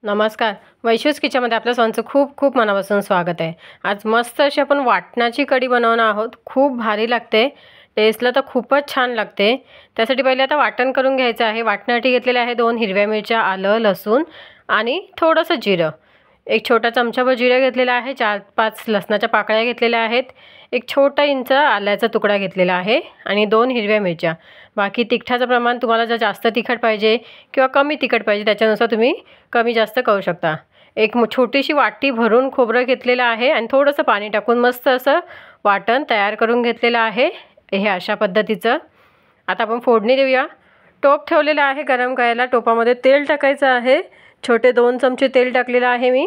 नमस्कार. वैशूज किचनमध्ये आपल्या सर्वांचं खूप खूप मनापासून स्वागत आहे. आज मस्त अशी आपण वाटणाची कढी बनवणार आहोत. खूप भारी लागते. टेस्टला तर खूपच छान लागते. त्यासाठी पहिले आता वाटण करून घ्यायचं आहे. वाटणासाठी घेतलेले आहे 2 हिरव्या मिरच्या, आलं, लसूण आणि थोडंसं जिरं. एक छोटा चमचाभर जिरं घेतलेलं आहे. 4-5 लसणाच्या पाकळ्या घेतलेल्या आहेत. एक छोटा इंच आल्याचा तुकडा घेतलेला आहे आणि 2 हिरव्या मिरच्या. बाकी तिखटाचं प्रमाण तुम्हाला जर जास्त तिखट पाहिजे किंवा कमी तिखट पाहिजे त्याच्यानुसार तुम्ही कमी जास्त करू शकता. एक छोटीशी वाटी भरून खोबरं घेतलेलं आहे आणि थोडंसं पाणी टाकून मस्त असं वाटण तयार करून घेतलेलं आहे. हे अशा पद्धतीचं. आता आपण फोडणी देऊया. टोप ठेवलेला आहे गरम करायला. टोपामध्ये तेल टाकायचं आहे. छोटे 2 चमचे तेल टाकलेलं आहे मी.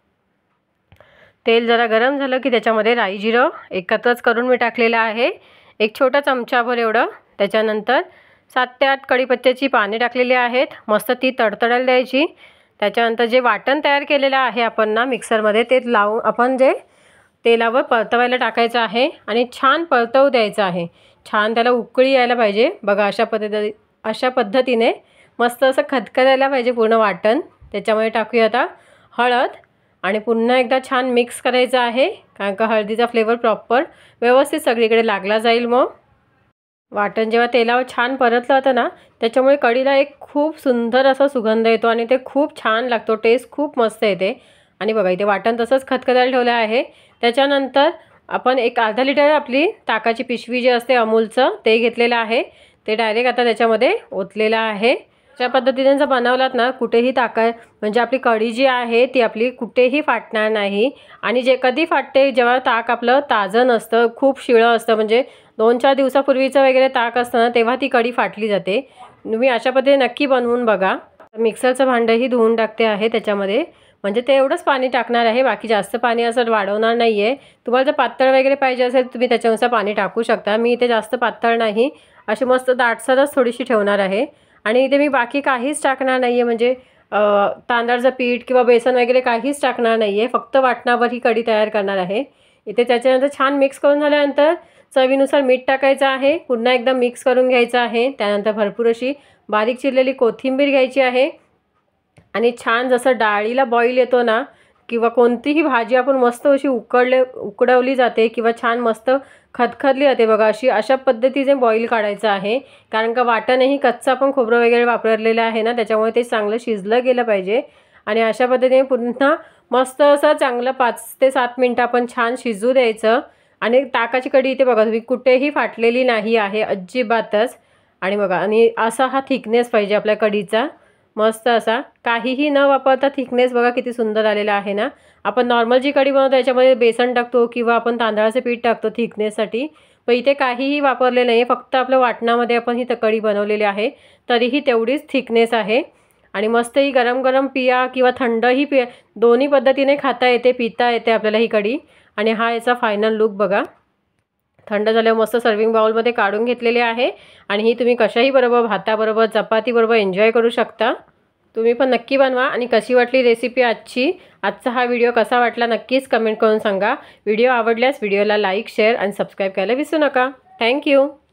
तेल जरा गरम झालं की त्याच्यामध्ये राई जिरं एकत्रच करून मी टाकलेलं आहे. एक छोटा चमचाभर एवढं. त्याच्यानंतर 7 ते 8 कढीपत्त्याची पाने टाकलेली आहेत. मस्त ती तडतडायला द्यायची. त्याच्यानंतर जे वाटण तयार केलेलं आहे आपण ना मिक्सरमध्ये ते लावून आपण जे तेलावर परतवायला टाकायचं आहे आणि छान परतवू द्यायचं आहे. छान त्याला उकळी यायला पाहिजे. बघा अशा पद्धतीने मस्त असं खदखदायला पाहिजे पूर्ण वाटण. त्याच्यामध्ये टाकूया आता हळद आणि पुन्हा एकदा छान मिक्स करायचं आहे, कारण का हळदीचा फ्लेवर प्रॉपर व्यवस्थित सगळीकडे लागला जाईल. मग वाटण जेव्हा तेलावर छान परतलं होतं ना त्याच्यामुळे कढीला एक खूप सुंदर असा सुगंध येतो आणि ते खूप छान लागतो. टेस्ट खूप मस्त येते. आणि बघा इथे वाटण तसंच खदखदायला ठेवलं आहे. त्याच्यानंतर आपण एक अर्धा लिटर आपली ताकाची पिशवी जी असते अमूलचं ते घेतलेलं आहे. ते डायरेक्ट आता त्याच्यामध्ये ओतलेलं आहे. अशा पद्धतीने जर बनवलात ना कुठेही म्हणजे आपली कढी जी आहे ती आपली कुठेही फाटणार नाही. आणि जे कधी फाटते जेव्हा ताक आपलं ताजं नसतं, खूप शिळं असतं, म्हणजे 2-4 दिवसापूर्वीचं वगैरे ताक असतं ना तेव्हा ती कढी फाटली जाते. तुम्ही अशा पद्धतीने नक्की बनवून बघा. मिक्सरचं भांडंही धुवून टाकते आहे त्याच्यामध्ये, म्हणजे ते एवढंच पाणी टाकणार आहे. बाकी जास्त पाणी असं वाढवणार नाही आहे. तुम्हाला जर पातळ वगैरे पाहिजे असेल तुम्ही त्याच्यानुसार पाणी टाकू शकता. मी इथे जास्त पातळ नाही, अशी मस्त दाटसरच थोडीशी ठेवणार आहे. आणि इथे मी बाकी काहीच टाकणार नाही आहे, म्हणजे तांदळाचं पीठ किंवा बेसन वगैरे काहीच टाकणार नाही आहे. फक्त वाटणावर ही कढी तयार करणार आहे. इथे त्याच्यानंतर छान मिक्स करून झाल्यानंतर चवीनुसार मीठ टाकायचं आहे. पुन्हा एकदा मिक्स करून घ्यायचं आहे. त्यानंतर भरपूर अशी बारीक चिरलेली कोथिंबीर घ्यायची आहे. आणि छान जसं डाळीला बॉईल येतो ना किंवा कोणतीही भाजी आपण मस्त अशी उकडवली जाते किंवा छान मस्त खदखदली जाते बघा, अशा पद्धतीने बॉईल काढायचं आहे. कारण का वाटणही कच्चं आपण खोबरं वगैरे वापरलेलं आहे ना त्याच्यामुळे ते चांगलं शिजलं गेलं पाहिजे. आणि अशा पद्धतीने पुन्हा मस्त असं चांगलं 5 ते 7 मिनटं आपण छान शिजू द्यायचं. आणि ताकाची कढी इथे बघा तुम्ही कुठेही फाटलेली नाही आहे अजिबातच. आणि बघा आणि असा हा थिकनेस पाहिजे आपल्या कढीचा, मस्त असा काहीही न वापरता थिकनेस बघा किती सुंदर आलेला आहे ना. आपण नॉर्मल जी कढी बनवतो त्याच्यामध्ये बेसन टाकतो किंवा आपण तांदळाचे पीठ टाकतो थिकनेससाठी, पण इथे काहीही वापरले नाही. फक्त आपलं वाटणामध्ये आपण ही कढी बनवलेली आहे तरीही तेवढीच थिकनेस आहे. आणि मस्त ही गरम गरम पिया किंवा थंडही पिया, दोन्ही पद्धतीने खाता येते, पिता येते आपल्याला ही कढी. आणि हा याचा फायनल लुक बघा. थंड झाल्यावर मस्त सर्विंग बाउलमध्ये काढून घेतलेले आहे. आणि ही तुम्ही कशाही बरोबर, भाताबरोबर, चपातीबरोबर एन्जॉय करू शकता. तुम्ही पण नक्की बनवा. आणि कशी वाटली रेसिपी आजचा हा व्हिडिओ कसा वाटला नक्कीच कमेंट करून सांगा. व्हिडिओ आवडल्यास व्हिडिओला लाईक, शेअर आणि सबस्क्राईब करायला विसरू नका. थँक्यू.